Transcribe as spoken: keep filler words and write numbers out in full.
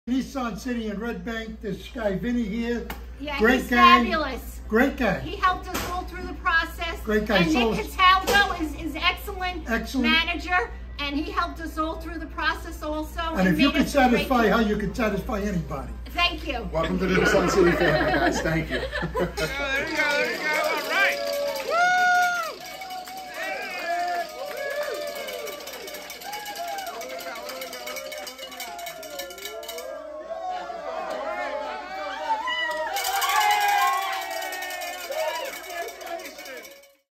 Nissan City in Red Bank. This guy Vinny here. Yeah, Great he's guy. fabulous. Great guy. He helped us all through the process. Great guy. And So- Nick Cataldo is, is excellent, Excellent. manager, and he helped us all through the process also. And if you made could us a great satisfy team. her, you could satisfy anybody. Thank you. Welcome to the Nissan City family, guys. Thank you. Oh, there you go.